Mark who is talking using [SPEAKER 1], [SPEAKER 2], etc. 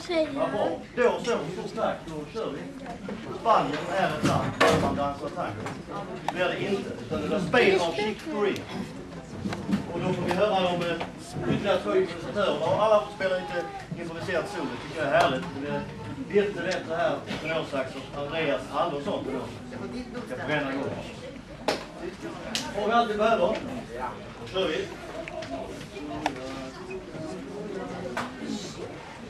[SPEAKER 1] Vad bra. Då så starkt, då kör vi. Spanien är ett land där man dansar tango. Det blir det inte, utan det är Spain av Chick Corea. Och då får vi höra om ytterligare 2 improvisatörer. Och alla får spela lite improviserat solo. Det tycker jag är härligt. Det är Birte Wetter här, tenorsax, och Andreas Andersson. Jag får bränna igång. Får vi allt vi behöver? Då kör vi.